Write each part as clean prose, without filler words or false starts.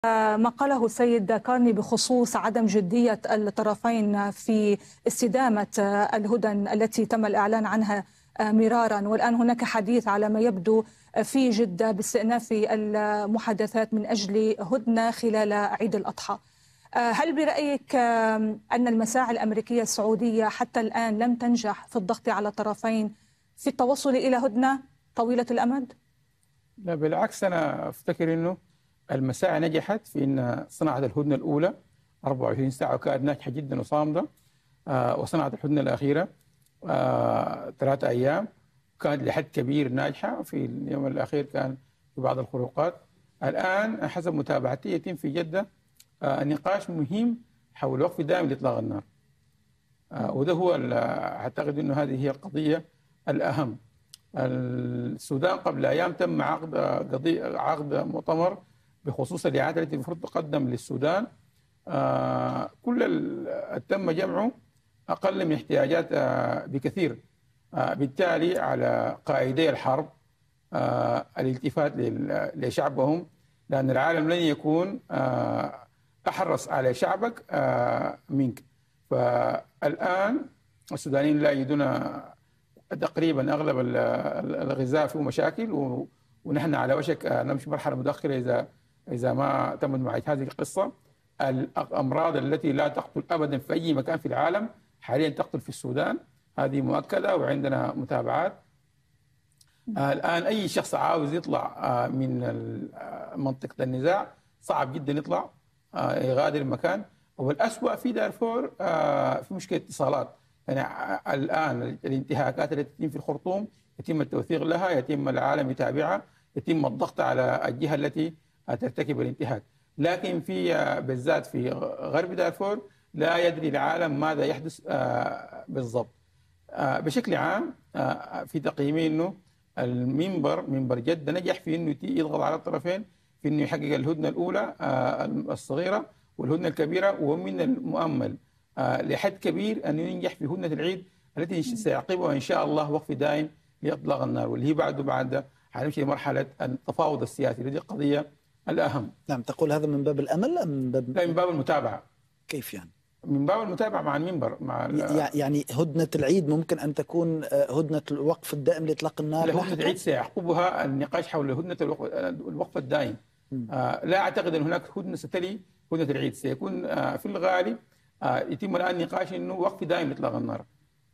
ما قاله السيد كارني بخصوص عدم جدية الطرفين في استدامة الهدن التي تم الإعلان عنها مرارا، والآن هناك حديث على ما يبدو في جدة باستئناف المحادثات من أجل هدنة خلال عيد الأضحى. هل برأيك أن المساعي الأمريكية السعودية حتى الآن لم تنجح في الضغط على الطرفين في التوصل إلى هدنة طويلة الأمد؟ لا، بالعكس، أنا أفتكر أنه المساعي نجحت في أن صنعت الهدنة الأولى 24 ساعة وكانت ناجحة جدا وصامدة. وصنعت الهدنة الأخيرة 3 أيام كانت لحد كبير ناجحة. في اليوم الأخير كان في بعض الخروقات. الآن حسب متابعتي يتم في جدة نقاش مهم حول وقف دائم لإطلاق النار. وده هو أعتقد أنه هذه هي القضية الأهم. السودان قبل أيام تم عقد مؤتمر بخصوص الإعادة التي المفروض تقدم للسودان. كل تم جمعه أقل من احتياجات بكثير. بالتالي على قائدي الحرب الالتفات لشعبهم، لأن العالم لن يكون أحرص على شعبك منك. فالآن السودانيين لا يجدون تقريبا أغلب الغذاء فيه مشاكل، ونحن على وشك نمشي مرحلة متأخرة إذا ما تمت معالجة هذه القصة. الأمراض التي لا تقتل أبدا في أي مكان في العالم حاليا تقتل في السودان، هذه مؤكدة وعندنا متابعات. الآن أي شخص عاوز يطلع من منطقة النزاع صعب جدا يطلع يغادر المكان. والأسوأ في دارفور في مشكلة اتصالات. يعني الآن الانتهاكات التي تتم في الخرطوم يتم التوثيق لها، يتم العالم يتابعها، يتم الضغط على الجهة التي ترتكب الانتهاك. لكن في بالذات في غرب دارفور لا يدري العالم ماذا يحدث بالضبط. بشكل عام في تقييمي انه منبر جدة نجح في انه يضغط على الطرفين في انه يحقق الهدنة الاولى الصغيرة والهدنة الكبيرة، ومن المؤمل لحد كبير أن ينجح في هدنة العيد التي سيعقبها إن شاء الله وقف دائم لإطلاق النار، واللي هي بعد حنمشي لمرحلة التفاوض السياسي. هذه القضية الأهم. نعم، تقول هذا من باب الأمل أم من باب؟ لا، من باب المتابعة. كيف يعني؟ من باب المتابعة مع المنبر يعني هدنة العيد ممكن أن تكون هدنة الوقف الدائم لإطلاق النار. هدنة العيد سيعقبها النقاش حول هدنة الوقف الدائم. لا أعتقد أن هناك هدنة ستلي هدنة العيد. سيكون في الغالب يتم الآن نقاش أنه وقف دائم لإطلاق النار.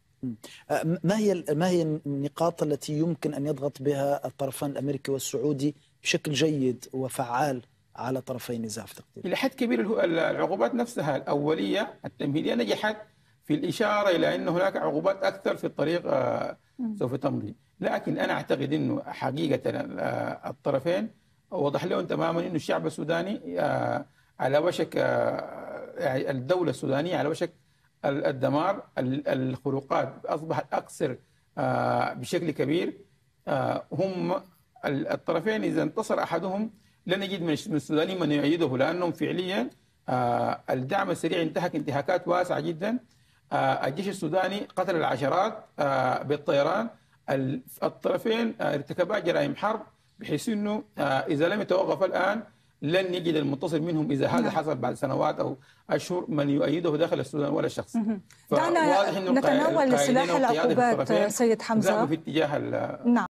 ما هي النقاط التي يمكن أن يضغط بها الطرفان الأمريكي والسعودي بشكل جيد وفعال على طرفي النزاع في تقديرك؟ إلى حد كبير العقوبات نفسها الأولية التمهيدية نجحت في الإشارة إلى أن هناك عقوبات أكثر في الطريق سوف تمضي. لكن أنا أعتقد أنه حقيقة الطرفين وضح لهم تماما أن الشعب السوداني على وشك، يعني الدولة السودانية على وشك الدمار. الخروقات أصبحت أكثر بشكل كبير. هم الطرفين إذا انتصر أحدهم لن نجد من السودانيين من يؤيده، لأنهم فعليا الدعم السريع انتهك انتهاكات واسعة جدا. الجيش السوداني قتل العشرات بالطيران. الطرفين ارتكبا جرائم حرب، بحيث أنه إذا لم يتوقف الآن لن يجد المنتصر منهم إذا هذا حصل بعد سنوات أو أشهر من يؤيده داخل السودان ولا شخص. دعنا نتناول سلاح العقوبات سيد حمزة في اتجاه نعم.